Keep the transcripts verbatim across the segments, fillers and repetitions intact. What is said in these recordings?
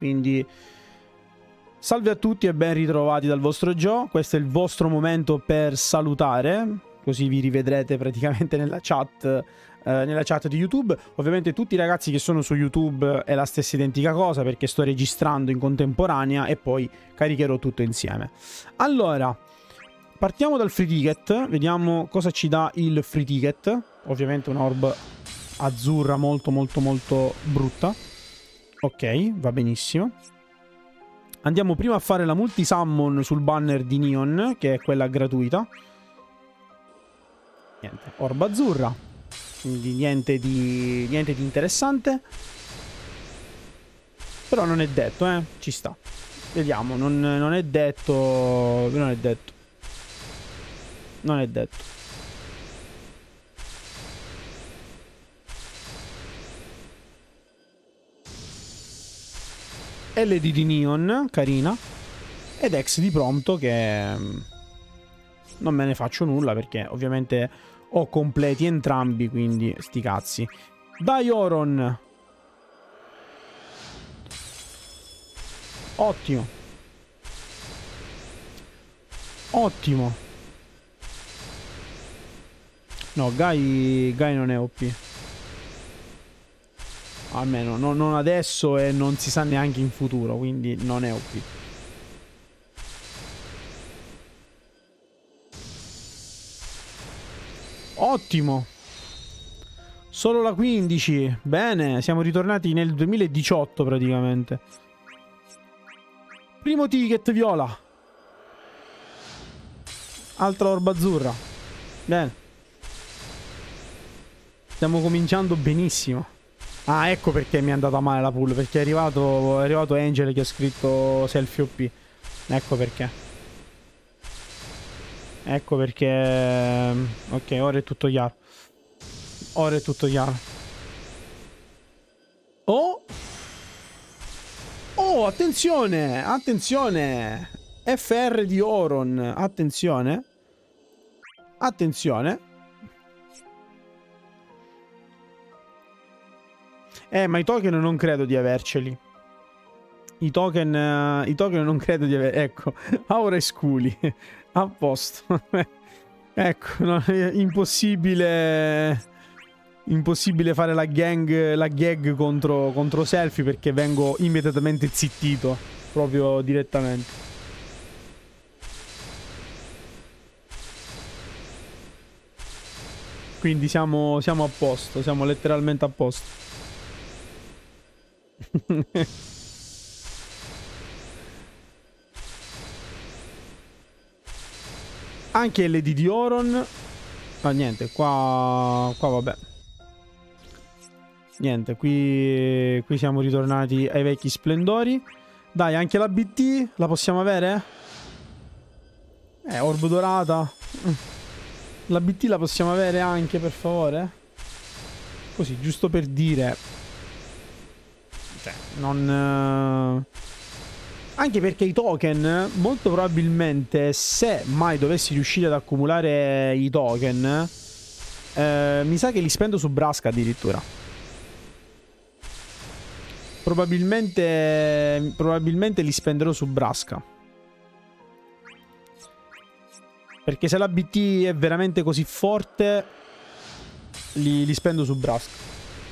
Quindi salve a tutti e ben ritrovati dal vostro Gio. Questo è il vostro momento per salutare, così vi rivedrete praticamente nella chat, eh, nella chat di YouTube. Ovviamente tutti i ragazzi che sono su YouTube è la stessa identica cosa, perché sto registrando in contemporanea e poi caricherò tutto insieme. Allora, partiamo dal free ticket, vediamo cosa ci dà il free ticket. Ovviamente una orb azzurra molto molto molto brutta. Ok, va benissimo. Andiamo prima a fare la multi-summon sul banner di Neon, che è quella gratuita. Niente, orba azzurra. Quindi niente di, niente di interessante. Però non è detto, eh. Ci sta. Vediamo, non, non è detto... Non è detto. Non è detto. L D di Neon, carina. Ed X di Prompto, che non me ne faccio nulla perché ovviamente ho completi entrambi, quindi sti cazzi. Dioron. Ottimo. Ottimo. No, Gai, Gai non è O P. Almeno no, non adesso e non si sa neanche in futuro, quindi non è O P. Ottimo. Solo la quindici. Bene, siamo ritornati nel duemiladiciotto praticamente. Primo ticket viola. Altra orba azzurra. Bene. Stiamo cominciando benissimo. Ah, ecco perché mi è andata male la pull, perché è arrivato, è arrivato Angel che ha scritto selfie O P. Ecco perché. Ecco perché... Ok, ora è tutto chiaro. Ora è tutto chiaro. Oh! Oh, attenzione! Attenzione! F R di Oron. Attenzione. Attenzione. Eh, ma i token non credo di averceli. I token... Uh, I token non credo di aver... Ecco. Aura e sculi. A posto. Ecco, no, è impossibile... Impossibile fare la gang... La gag contro, contro selfie, perché vengo immediatamente zittito. Proprio direttamente. Quindi siamo, siamo a posto. Siamo letteralmente a posto. Anche L D di Oron. Ma niente, qua qua vabbè. Niente, qui qui siamo ritornati ai vecchi splendori. Dai, anche la B T la possiamo avere? Eh, orb dorata. La B T la possiamo avere anche, per favore? Così, giusto per dire. Cioè, non... Anche perché i token, molto probabilmente, se mai dovessi riuscire ad accumulare i token, eh, mi sa che li spendo su Braska addirittura. Probabilmente, probabilmente li spenderò su Braska. Perché se la B T è veramente così forte, li, li spendo su Braska.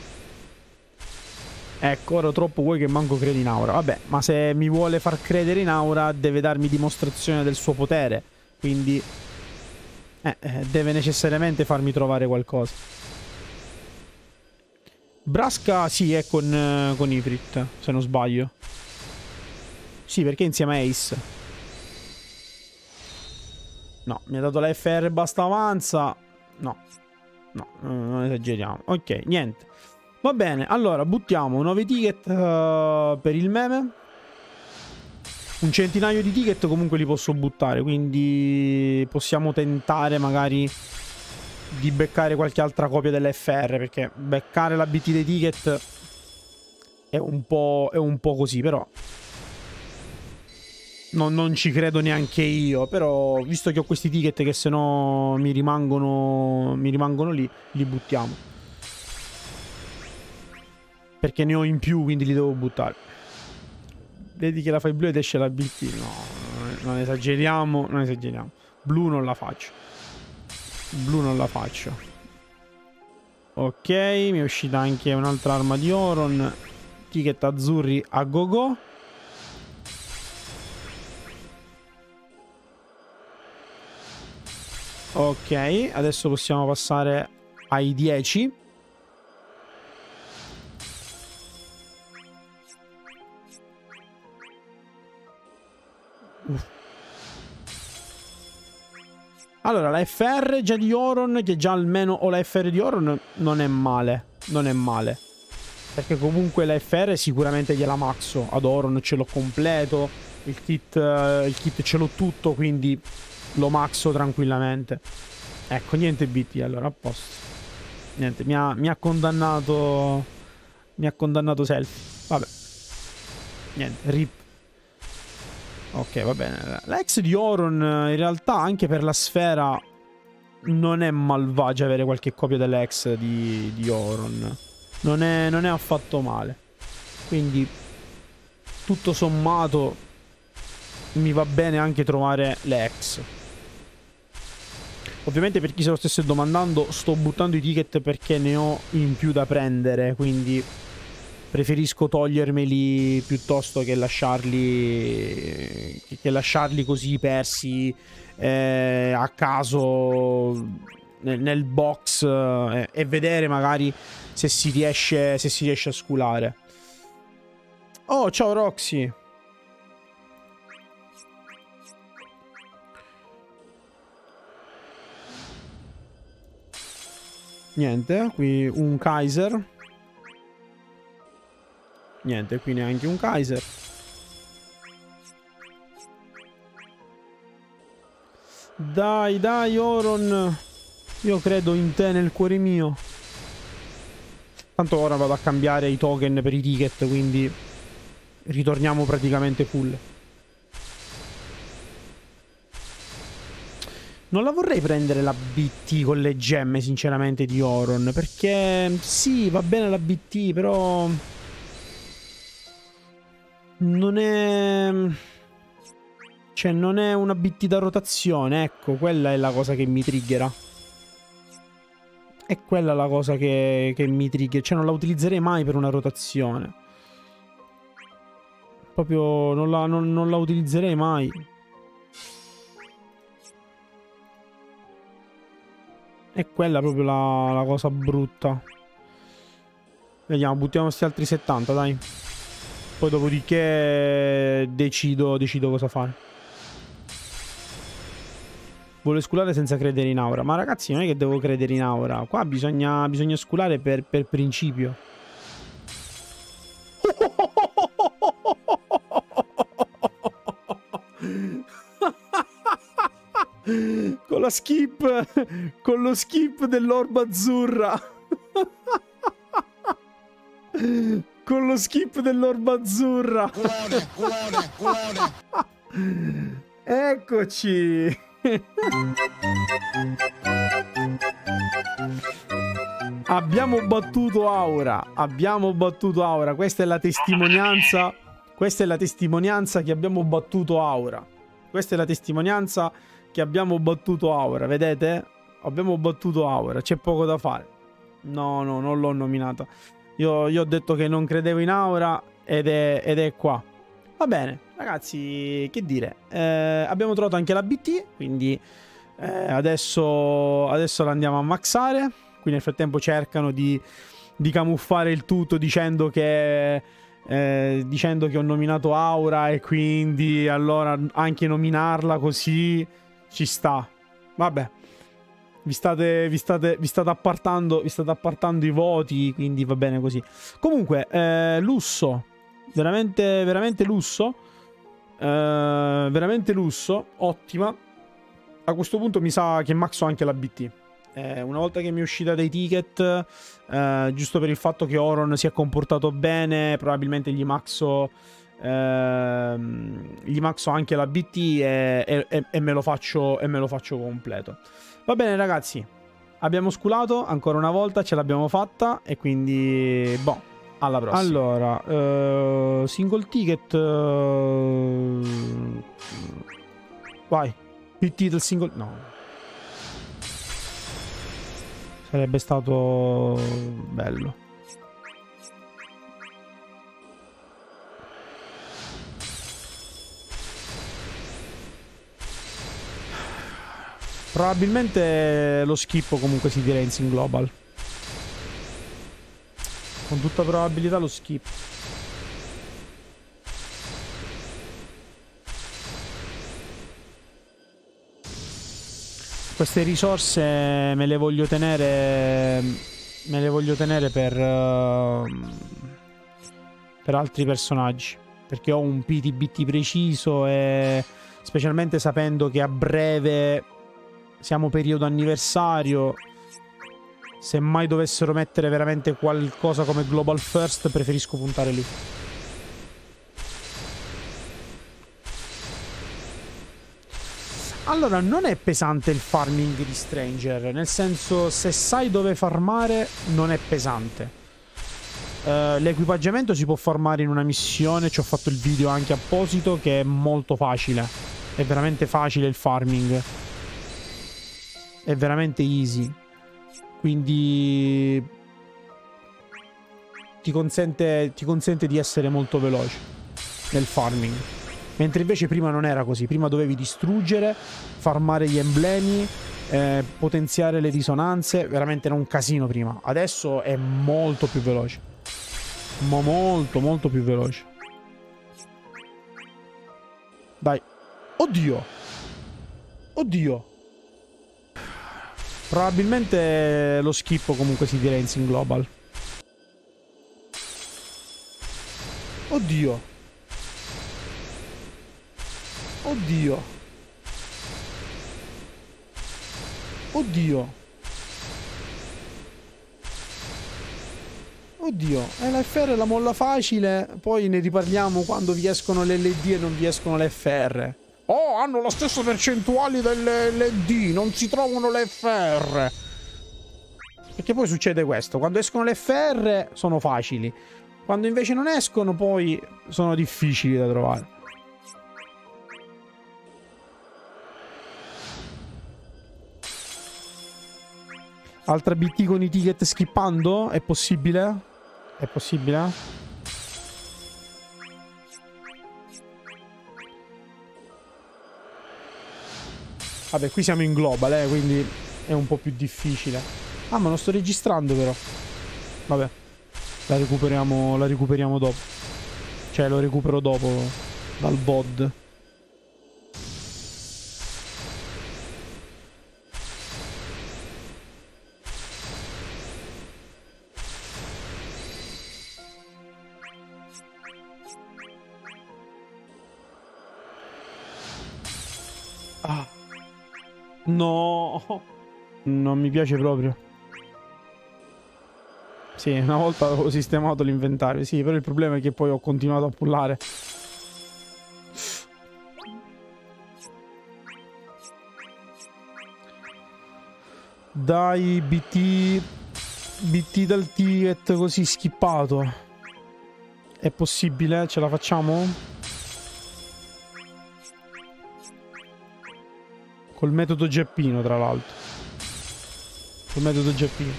Ecco, ora troppo vuoi che manco credi in Aura. Vabbè, ma se mi vuole far credere in Aura deve darmi dimostrazione del suo potere. Quindi eh, eh, deve necessariamente farmi trovare qualcosa. Braska sì, è con, eh, con Ifrit, se non sbaglio. Sì, perché insieme a Ace. No, mi ha dato la F R basta avanza. No, no, non esageriamo. Ok, niente. Va bene, allora buttiamo nove ticket uh, per il meme. Un centinaio di ticket comunque li posso buttare, quindi possiamo tentare magari di beccare qualche altra copia dell'F R, perché beccare la B T dei ticket è un po', è un po' così, però non, non ci credo neanche io. Però visto che ho questi ticket che se no mi rimangono, mi rimangono lì, li buttiamo. Perché ne ho in più, quindi li devo buttare. Vedi che la fai blu ed esce la B T. No, non esageriamo, non esageriamo. Blu non la faccio. Blu non la faccio. Ok, mi è uscita anche un'altra arma di Oron. Ticket azzurri a go go. Ok, adesso possiamo passare ai dieci. Uff. Allora, la F R già di Oron, che già almeno ho la F R di Oron, non è male. Non è male. Perché comunque la F R sicuramente gliela maxo. Ad Oron ce l'ho completo. Il kit, uh, il kit ce l'ho tutto, quindi lo maxo tranquillamente. Ecco, niente B T, allora, a posto. Niente, mi ha, mi ha condannato... Mi ha condannato Selfie. Vabbè. Niente, rip. Ok, va bene. La ex di Oron, in realtà, anche per la sfera, non è malvagia avere qualche copia dell'ex di, di Oron. Non è, non è affatto male. Quindi, tutto sommato, mi va bene anche trovare le ex. Ovviamente, per chi se lo stesse domandando, sto buttando i ticket perché ne ho in più da prendere, quindi preferisco togliermeli piuttosto che lasciarli che lasciarli così persi eh, a caso nel, nel box eh, e vedere magari se si riesce se si riesce a sculare. Oh, ciao Roxy. Niente, qui un Kaiser. Niente, qui neanche un Kaiser. Dai, dai, Oron. Io credo in te nel cuore mio. Tanto ora vado a cambiare i token per i ticket, quindi ritorniamo praticamente full. Non la vorrei prendere la B T con le gemme, sinceramente, di Oron. Perché sì, va bene la B T, però... non è... cioè, non è una B T da rotazione, ecco. Quella è la cosa che mi triggera. È quella la cosa che, che mi triggera. Cioè, non la utilizzerei mai per una rotazione. Proprio non la, non, non la utilizzerei mai. È quella proprio la, la cosa brutta. Vediamo, buttiamo questi altri settanta, dai. Poi dopodiché decido, decido cosa fare. Vuole sculare senza credere in aura. Ma ragazzi, non è che devo credere in aura. Qua bisogna, bisogna sculare per, per principio. Con la skip. Con lo skip dell'orba azzurra. Con lo skip dell'orba azzurra. Culone, culone, culone. Eccoci. Abbiamo battuto Aura. Abbiamo battuto Aura. Questa è la testimonianza. Questa è la testimonianza che abbiamo battuto Aura. Questa è la testimonianza che abbiamo battuto Aura. Vedete? Abbiamo battuto Aura. C'è poco da fare. No, no, non l'ho nominata. Io, io ho detto che non credevo in Aura ed è, ed è qua. Va bene, ragazzi, che dire. Eh, abbiamo trovato anche la B T, quindi eh, adesso, adesso la andiamo a maxare. Qui nel frattempo cercano di, di camuffare il tutto dicendo che, eh, dicendo che ho nominato Aura e quindi allora anche nominarla così ci sta. Vabbè. Vi state, vi, state, vi, state appartando, vi state appartando i voti, quindi va bene così. Comunque, eh, lusso. Veramente, veramente lusso. Eh, veramente lusso. Ottima. A questo punto mi sa che maxo anche la B T. Eh, una volta che mi è uscita dai ticket, eh, giusto per il fatto che Oron si è comportato bene, probabilmente gli maxo... Eh, gli maxo anche la B T e, e, e, me lo faccio, e me lo faccio completo. Va bene ragazzi, abbiamo sculato ancora una volta, ce l'abbiamo fatta e quindi boh, alla prossima. Allora, uh, single ticket. Uh, vai. P T del single. No. Sarebbe stato bello. Probabilmente lo schippo comunque si dirà in Sin Global. Con tutta probabilità lo skip. Queste risorse me le voglio tenere. Me le voglio tenere per uh, per altri personaggi. Perché ho un P T B T preciso e specialmente sapendo che a breve siamo periodo anniversario. Se mai dovessero mettere veramente qualcosa come Global First, preferisco puntare lì. Allora, non è pesante il farming di Stranger. Nel senso, se sai dove farmare, non è pesante. uh, L'equipaggiamento si può farmare in una missione. Ci ho fatto il video anche apposito, che è molto facile. È veramente facile il farming. È veramente easy. Quindi ti consente, ti consente di essere molto veloce nel farming. Mentre invece prima non era così. Prima dovevi distruggere, farmare gli emblemi, eh, potenziare le risonanze. Veramente era un casino prima. Adesso è molto più veloce. Ma molto molto più veloce. Dai. Oddio. Oddio. Probabilmente lo schippo comunque si dirà in Sin Global. Oddio. Oddio. Oddio. Oddio. E la F R la molla facile. Poi ne riparliamo quando vi escono le L E D e non vi escono le F R. Oh, hanno la stessa percentuale delle L E D, non si trovano le F R. Perché poi succede questo, quando escono le F R sono facili, quando invece non escono poi sono difficili da trovare. Altra B T con i ticket skippando? È possibile? È possibile? Vabbè, qui siamo in global, eh, quindi è un po' più difficile. Ah, ma non sto registrando però. Vabbè, la recuperiamo, la recuperiamo dopo. Cioè, lo recupero dopo dal V O D. Ah. No, non mi piace proprio. Sì, una volta avevo sistemato l'inventario. Sì, però il problema è che poi ho continuato a pullare. Dai, B T B T dal ticket così skippato. È possibile? Ce la facciamo? Col metodo Geppino, tra l'altro. Col metodo Geppino.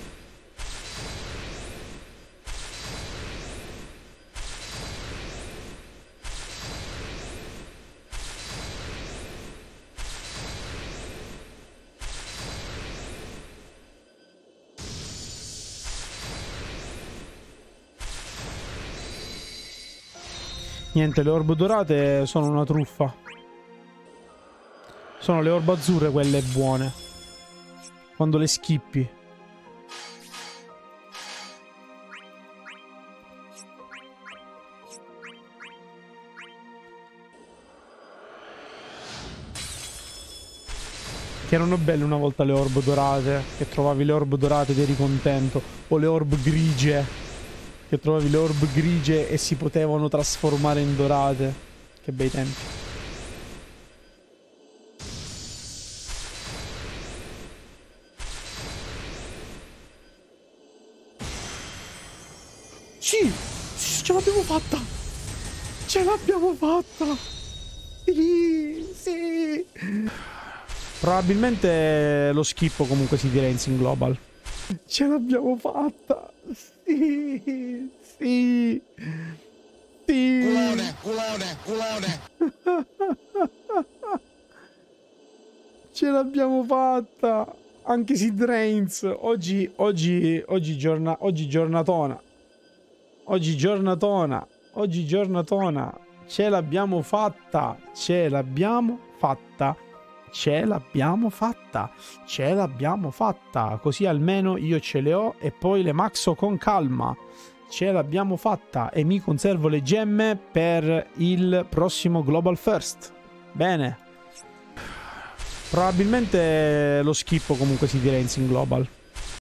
Niente, le orbe dorate sono una truffa. Sono le orbe azzurre quelle buone. Quando le skippi. Che erano belle una volta le orbe dorate. Che trovavi le orbe dorate ed eri contento. O le orbe grigie. Che trovavi le orbe grigie e si potevano trasformare in dorate. Che bei tempi. Sì! l'abbiamo fatta! Sì, sì! Probabilmente lo schippo comunque si dirà in Global. Ce l'abbiamo fatta! Sì, sì, sì! Culone, culone, culone! Ce l'abbiamo fatta! Anche Sid Reigns! Oggi, oggi, oggi, giorna, oggi giornatona. Oggi giornatona. Oggi giornatona. Ce l'abbiamo fatta! Ce l'abbiamo fatta! Ce l'abbiamo fatta! Ce l'abbiamo fatta! Così almeno io ce le ho e poi le maxo con calma. Ce l'abbiamo fatta e mi conservo le gemme per il prossimo Global First. Bene. Probabilmente lo schippo comunque si dirà in Global.